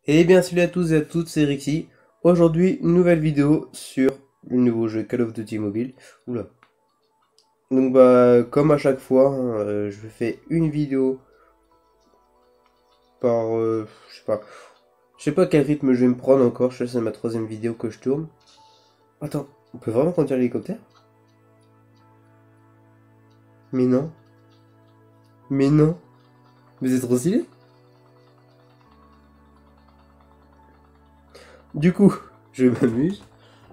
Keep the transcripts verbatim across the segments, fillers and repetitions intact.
Et bien salut à tous et à toutes, c'est Rixi. Aujourd'hui, une nouvelle vidéo sur le nouveau jeu Call of Duty Mobile. Oula. Donc bah, comme à chaque fois, hein, euh, je fais une vidéo par... euh, je sais pas. Je sais pas quel rythme je vais me prendre encore, je sais que c'est ma troisième vidéo que je tourne. Attends, on peut vraiment conduire l'hélicoptère? Mais non. Mais non. Mais c'est trop stylé. Du coup, je m'amuse.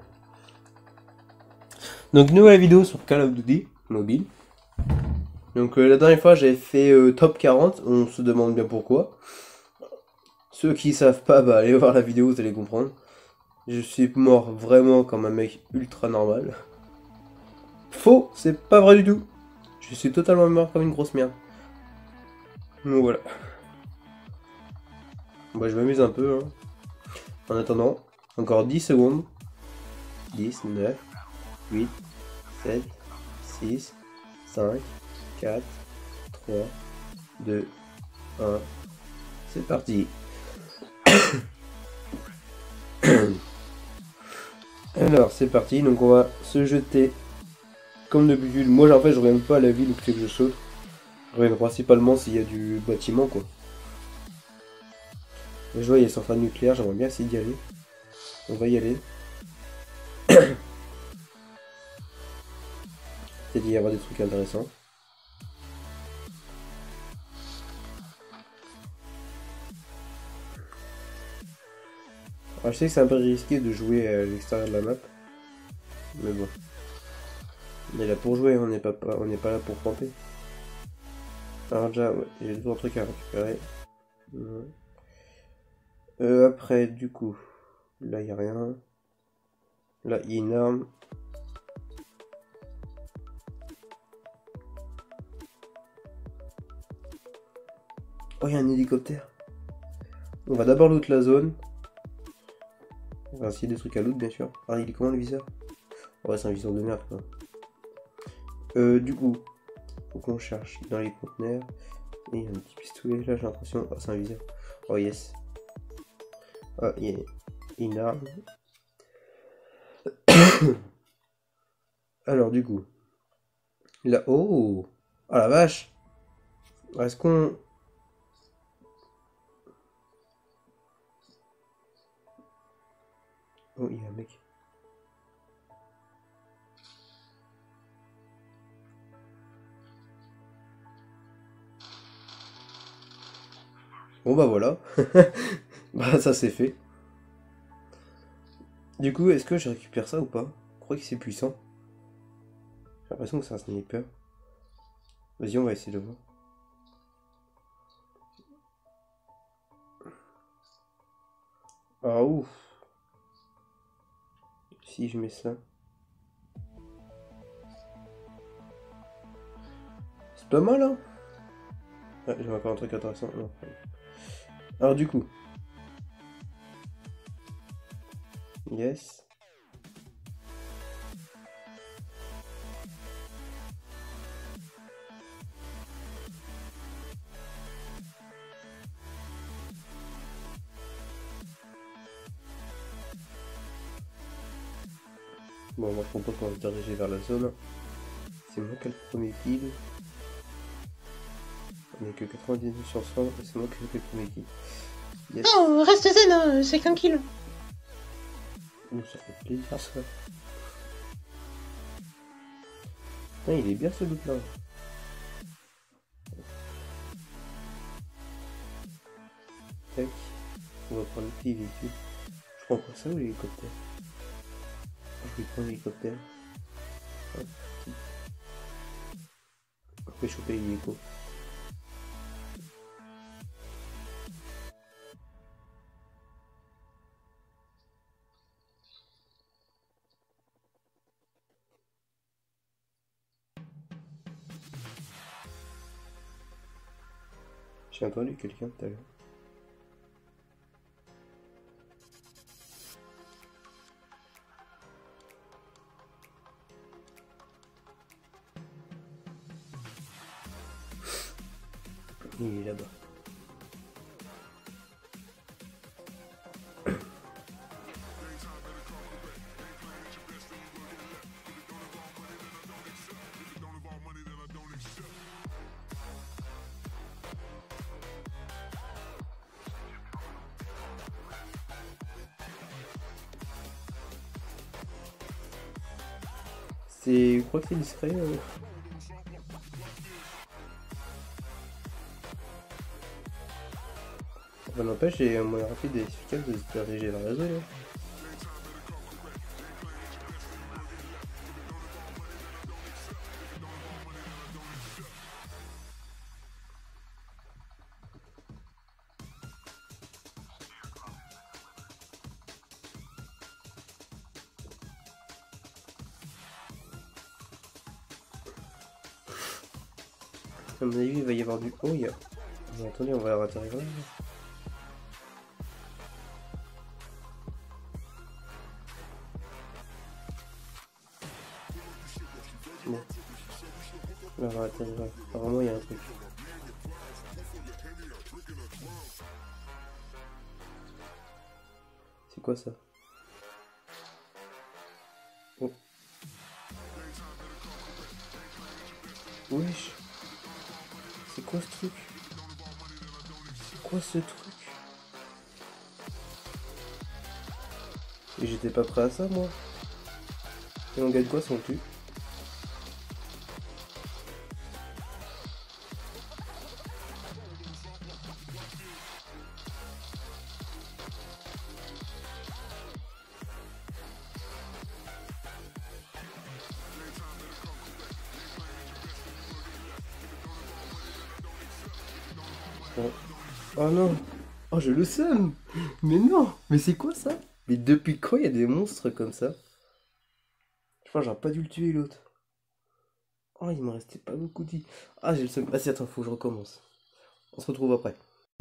Donc nouvelle vidéo sur Call of Duty Mobile. Donc euh, la dernière fois j'avais fait euh, top quarante, on se demande bien pourquoi. Ceux qui savent pas, bah allez voir la vidéo, vous allez comprendre. Je suis mort vraiment comme un mec ultra normal. Faux, c'est pas vrai du tout. Je suis totalement mort comme une grosse merde. Donc voilà. Bah je m'amuse un peu. Hein. En attendant, encore dix secondes. dix, neuf, huit, sept, six, cinq, quatre, trois, deux, un. C'est parti. Alors c'est parti, donc on va se jeter comme d'habitude. Moi en fait je regarde pas à la ville où c'est que je saute. Je regarde principalement s'il y a du bâtiment quoi. Je vois il y a centrale nucléaire, j'aimerais bien essayer d'y aller. On va y aller. Peut-être y avoir des trucs intéressants. Alors, je sais que c'est un peu risqué de jouer à l'extérieur de la map. Mais bon. On est là pour jouer, on n'est pas, pas, on n'est pas là pour camper. Alors déjà, ouais, j'ai deux trucs à récupérer. Ouais. Euh, après, du coup, là il n'y a rien. Là il y a une arme. Oh, il y a un hélicoptère. On va d'abord loot la zone. On va essayer des trucs à loot, bien sûr. Ah, il est comment le viseur? Ouais, c'est un viseur de merde, quoi. Euh, du coup, faut qu'on cherche dans les conteneurs. Et il y a un petit pistolet, là, j'ai l'impression. Oh, c'est un viseur. Oh, yes. Ah, il y a une arme. Alors, du coup. Là, oh! Oh la vache! Est-ce qu'on... Oh, il y a un mec. Bon bah voilà. Bah ça c'est fait. Du coup, est-ce que je récupère ça ou pas? Je crois que c'est puissant. J'ai l'impression que c'est un sniper. Vas-y, on va essayer de voir. Ah ouf. Si je mets ça. C'est pas mal hein. Ah, j'ai encore un truc intéressant. Non. Alors du coup. Yes. Bon, moi je propose qu'on va se diriger vers la zone. C'est moi qui ai le premier kill. On est que quatre-vingt-dix-neuf sur cent et c'est moi qui ai fait le premier kill. Yes. Non, reste zen, hein, c'est qu'un kill. Oh, ça fait plaisir ça. Putain, il est bien ce loot là. Tac. On va prendre le petit véhicule. Je prends quoi ça ou l'hélicoptère? Je vais prendre l'hélicoptère. Hop. Je vais choper l'hélico. J'ai entendu quelqu'un tout à l'heure. Il est là-bas. C'est... Je crois que c'est discret. Euh... Enfin, n'empêche, j'ai un moyen rapide et efficace de se diriger vers le réseau. Là. À mon avis, il va y avoir du... Oh, il y a... Mais attendez, on va la atterrir là. Bon. Là, on va atterrir là. Apparemment, il y a un truc. C'est quoi ça? Oh. Wesh. C'est quoi ce truc? C'est quoi ce truc? Et j'étais pas prêt à ça, moi. Et on gagne quoi si on tue? Bon. Oh non! Oh, je le seum! Mais non! Mais c'est quoi ça? Mais depuis quand il y a des monstres comme ça? Je crois que j'aurais pas dû le tuer l'autre. Oh, il me restait pas beaucoup de vie. Ah, j'ai le seum. Ah, si, attends, faut que je recommence. On se retrouve après.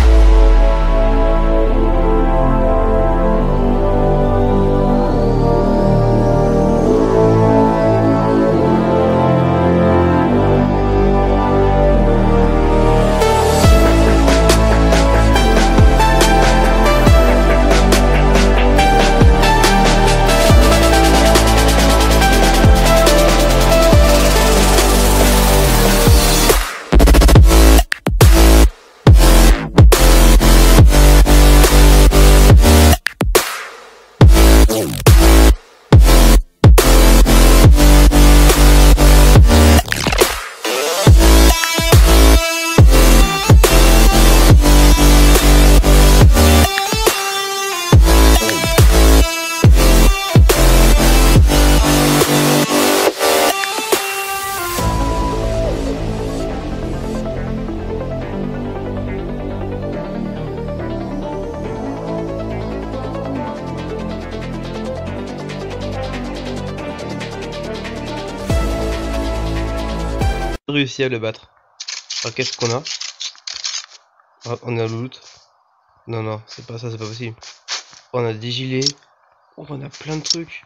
Réussi à le battre. Alors qu'est-ce qu'on a? Oh, on a le loot. Non, non, c'est pas ça, c'est pas possible. Oh, on a des gilets. Oh, on a plein de trucs.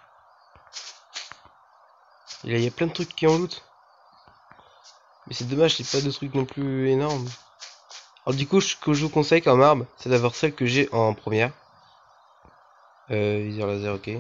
Il y a, il y a plein de trucs qui en loot. Mais c'est dommage, c'est pas de trucs non plus énormes. Alors du coup, ce que je vous conseille comme arme, c'est d'avoir celle que j'ai en première. Euh, viseur laser, ok. Euh,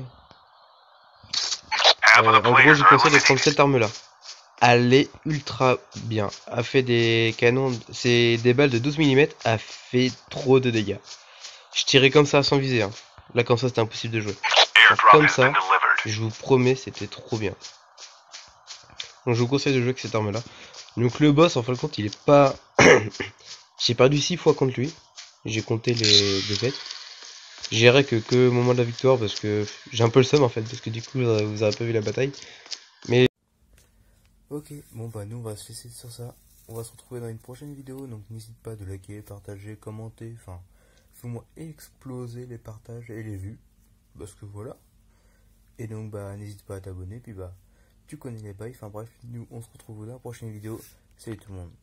en gros, je vous conseille de prendre cette arme là. Elle est ultra bien. Elle fait des canons, c'est des balles de douze millimètres. Elle fait trop de dégâts. Je tirais comme ça sans viser. Hein. Là, comme ça, c'était impossible de jouer. Alors, comme ça, je vous promets, c'était trop bien. Donc, je vous conseille de jouer avec cette arme là. Donc, le boss, en fin de compte, il est pas. J'ai perdu six fois contre lui. J'ai compté les défaites. J'irai que, que au moment de la victoire parce que j'ai un peu le seum en fait. Parce que du coup, vous avez pas vu la bataille. Mais. Ok, bon bah nous on va se laisser sur ça. On va se retrouver dans une prochaine vidéo. Donc n'hésite pas de liker, partager, commenter. Enfin, fais-moi exploser les partages et les vues. Parce que voilà. Et donc bah n'hésite pas à t'abonner. Puis bah tu connais les bails. Enfin bref, nous on se retrouve dans la prochaine vidéo. Salut tout le monde.